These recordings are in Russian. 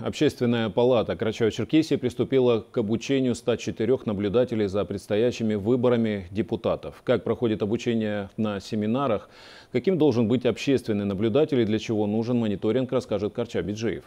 Общественная палата Карачаево-Черкесии приступила к обучению 104 наблюдателей за предстоящими выборами депутатов. Как проходит обучение на семинарах, каким должен быть общественный наблюдатель и для чего нужен мониторинг, расскажет Карча Биджиев.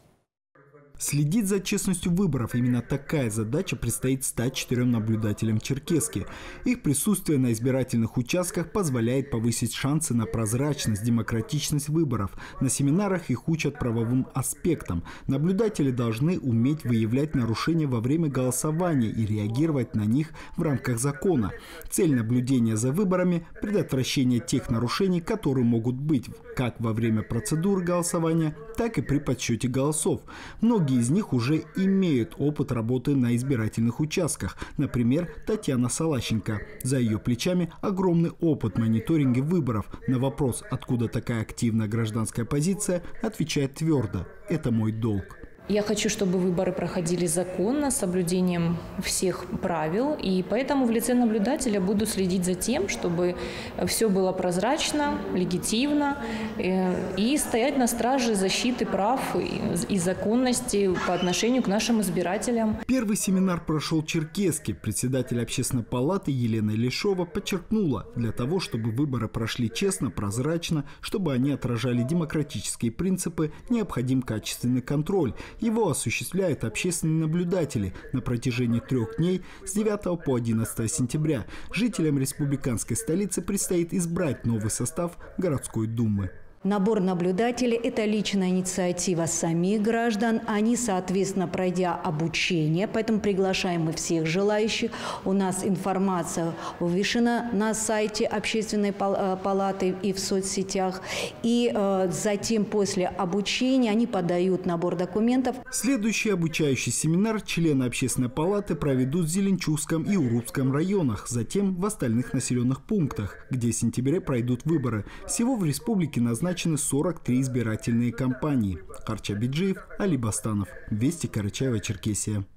Следить за честностью выборов – именно такая задача предстоит 104 наблюдателям Черкесски. Их присутствие на избирательных участках позволяет повысить шансы на прозрачность, демократичность выборов. На семинарах их учат правовым аспектам. Наблюдатели должны уметь выявлять нарушения во время голосования и реагировать на них в рамках закона. Цель наблюдения за выборами – предотвращение тех нарушений, которые могут быть как во время процедуры голосования, так и при подсчете голосов. Многие из них уже имеют опыт работы на избирательных участках. Например, Татьяна Салащенко. За ее плечами огромный опыт мониторинга выборов. На вопрос, откуда такая активная гражданская позиция, отвечает твердо: «Это мой долг». Я хочу, чтобы выборы проходили законно, с соблюдением всех правил, и поэтому в лице наблюдателя буду следить за тем, чтобы все было прозрачно, легитимно, и стоять на страже защиты прав и законности по отношению к нашим избирателям. Первый семинар прошел в Черкеске. Председатель общественной палаты Елена Лешова подчеркнула: для того, чтобы выборы прошли честно, прозрачно, чтобы они отражали демократические принципы, необходим качественный контроль. Его осуществляют общественные наблюдатели на протяжении 3 дней с 9 по 11 сентября. Жителям республиканской столицы предстоит избрать новый состав городской думы. Набор наблюдателей – это личная инициатива самих граждан. Они, соответственно, пройдя обучение, поэтому приглашаем мы всех желающих. У нас информация вывешена на сайте общественной палаты и в соцсетях. И затем после обучения они подают набор документов. Следующий обучающий семинар члены общественной палаты проведут в Зеленчужском и Урупском районах, затем в остальных населенных пунктах, где в сентябре пройдут выборы. Всего в республике назначены 43 избирательные кампании. Карча Биджиев, Али Бастанов. Вести, Карачаево-Черкесия.